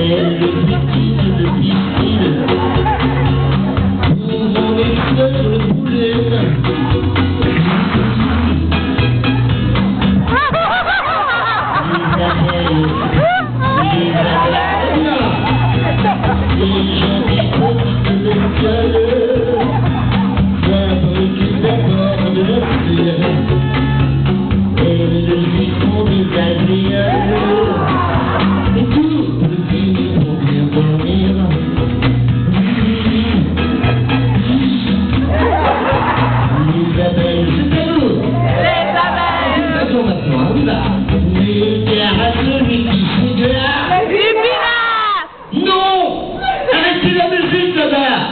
belle petite de piscine. Pour mon ex-sœur Poulette. Les gentils petites bestioles fabriquent d'abord de leur cire. Elles lui font des alvéoles. Et tout le finit pour bien dormir. Les abeilles, c'est à nous. Les abeilles. Attends maintenant, là. Les terres, celui qui fait de l'art. Les épinards. Non! Arrêtez la musique là-bas!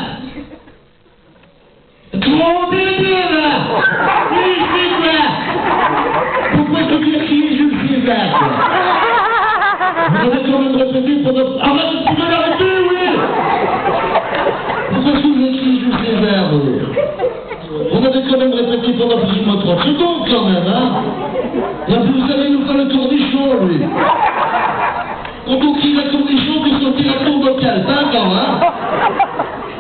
Trop bien là! Musique là! Pourquoi te dire qui est Jules César? Vous avez quand même répété pendant... Arrête, tu peux l'arrêter, oui! Pourquoi est-ce que vous êtes qui est Jules César? On avait quand même répété pendant plus ou moins 30 secondes quand même, hein? Et puis vous allez nous faire le cornichon, lui! Quand on crie la cornichon, vous sortez la tour vocale, pas encore, hein?